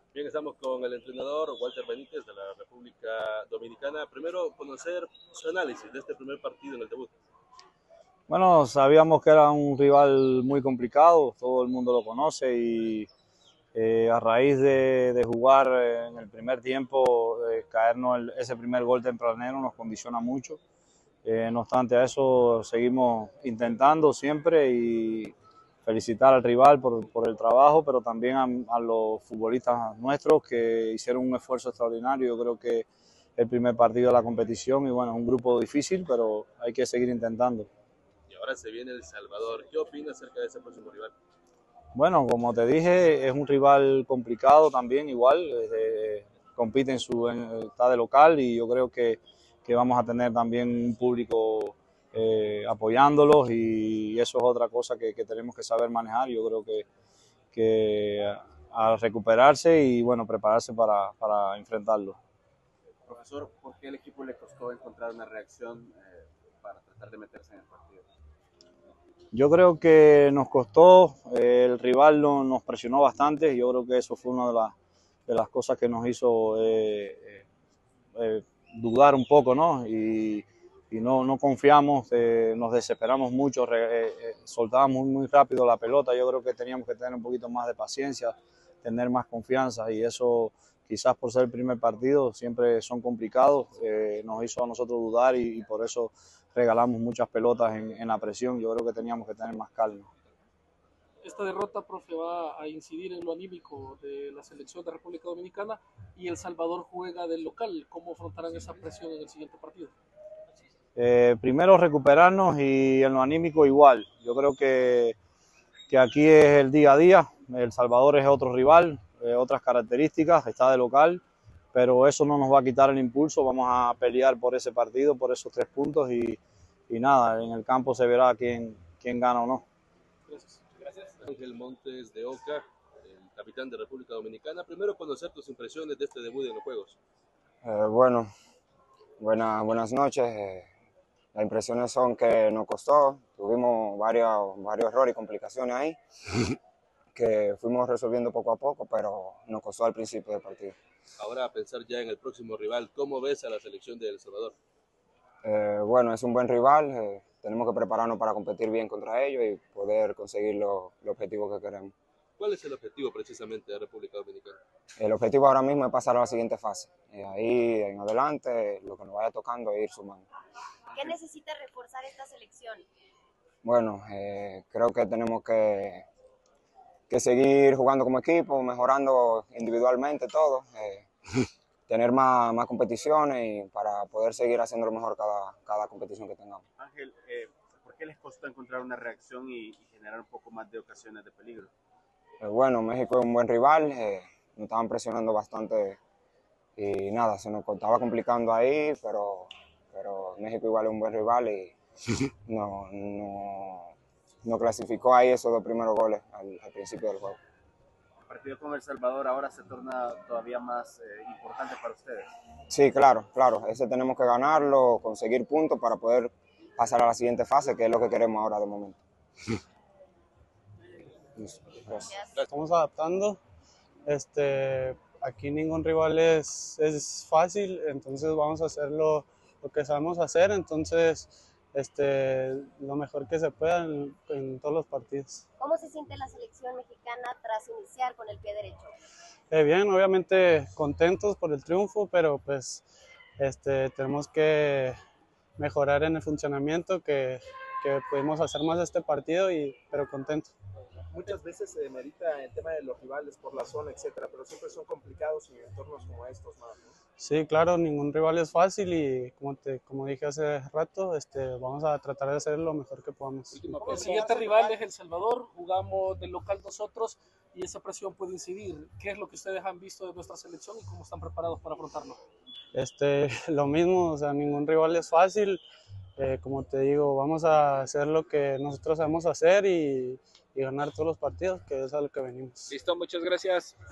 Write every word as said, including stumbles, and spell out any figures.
Bien, estamos con el entrenador Walter Benítez de la República Dominicana. Primero, conocer su análisis de este primer partido en el debut. Bueno, sabíamos que era un rival muy complicado, todo el mundo lo conoce y eh, a raíz de, de jugar eh, en el primer tiempo, eh, caernos el, ese primer gol tempranero nos condiciona mucho. Eh, no obstante a eso, seguimos intentando siempre y felicitar al rival por, por el trabajo, pero también a, a los futbolistas nuestros que hicieron un esfuerzo extraordinario. Yo creo que el primer partido de la competición y bueno, es un grupo difícil, pero hay que seguir intentando. Y ahora se viene El Salvador. ¿Qué opina acerca de ese próximo rival? Bueno, como te dije, es un rival complicado también, igual, eh, compite en su, en, está de local y yo creo que, que vamos a tener también un público eh, apoyándolos y eso es otra cosa que, que tenemos que saber manejar. Yo creo que, que a recuperarse y bueno, prepararse para, para enfrentarlo. Profesor, ¿por qué al equipo le costó encontrar una reacción eh, para tratar de meterse en el partido? Yo creo que nos costó, eh, el rival no, nos presionó bastante, yo creo que eso fue una de, la, de las cosas que nos hizo eh, eh, eh, dudar un poco, ¿no? Y, y no, no confiamos, eh, nos desesperamos mucho, re, eh, soltábamos muy, muy rápido la pelota. Yo creo que teníamos que tener un poquito más de paciencia, tener más confianza y eso quizás por ser el primer partido siempre son complicados, eh, nos hizo a nosotros dudar y, y por eso regalamos muchas pelotas en, en la presión. Yo creo que teníamos que tener más calma. Esta derrota, profe, va a incidir en lo anímico de la selección de República Dominicana y El Salvador juega del local. ¿Cómo afrontarán esa presión en el siguiente partido? Eh, primero recuperarnos y en lo anímico igual. Yo creo que, que aquí es el día a día. El Salvador es otro rival, eh, otras características, está de local, pero eso no nos va a quitar el impulso. Vamos a pelear por ese partido, por esos tres puntos y, y nada, en el campo se verá quién, quién gana o no. Gracias. Gracias. Ángel Montes de Oca, el capitán de República Dominicana. Primero, conocer tus impresiones de este debut en los Juegos. Eh, bueno, buena, buenas noches. Eh, las impresiones son que nos costó, tuvimos varios, varios errores y complicaciones ahí, que fuimos resolviendo poco a poco, pero nos costó al principio del partido. Ahora a pensar ya en el próximo rival, ¿cómo ves a la selección de El Salvador? Eh, bueno, es un buen rival, eh, tenemos que prepararnos para competir bien contra ellos y poder conseguir los lo objetivos que queremos. ¿Cuál es el objetivo precisamente de República Dominicana? El objetivo ahora mismo es pasar a la siguiente fase. Y ahí en adelante, lo que nos vaya tocando es ir sumando. ¿Qué necesita reforzar esta selección? Bueno, eh, creo que tenemos que, que seguir jugando como equipo, mejorando individualmente todo, eh, tener más, más competiciones y para poder seguir haciendo lo mejor cada, cada competición que tengamos. Ángel, eh, ¿por qué les costó encontrar una reacción y, y generar un poco más de ocasiones de peligro? Eh, bueno, México es un buen rival, eh, nos estaban presionando bastante y nada, se nos estaba complicando ahí, pero, pero México igual es un buen rival y no, no, no clasificó ahí esos dos primeros goles al, al principio del juego. El partido con El Salvador ahora se torna todavía más eh, importante para ustedes. Sí, claro, claro, ese tenemos que ganarlo, conseguir puntos para poder pasar a la siguiente fase, que es lo que queremos ahora de momento. Gracias. Estamos adaptando. Este, aquí ningún rival es, es fácil, entonces vamos a hacer lo, lo que sabemos hacer, entonces este, lo mejor que se pueda en, en todos los partidos. ¿Cómo se siente la selección mexicana tras iniciar con el pie derecho? Eh, bien, obviamente contentos por el triunfo, pero pues este, tenemos que mejorar en el funcionamiento, que, que pudimos hacer más este partido, y, pero contentos. Muchas veces se demerita el tema de los rivales por la zona, etcétera, pero siempre son complicados en entornos como estos más, ¿no? Sí, claro, ningún rival es fácil y como, te, como dije hace rato, este, vamos a tratar de hacer lo mejor que podamos. El siguiente rival es El Salvador, jugamos del local nosotros y esa presión puede incidir. ¿Qué es lo que ustedes han visto de nuestra selección y cómo están preparados para afrontarlo? Este, lo mismo, o sea, ningún rival es fácil. Eh, como te digo, vamos a hacer lo que nosotros sabemos hacer y, y ganar todos los partidos, que es a lo que venimos. Listo, muchas gracias.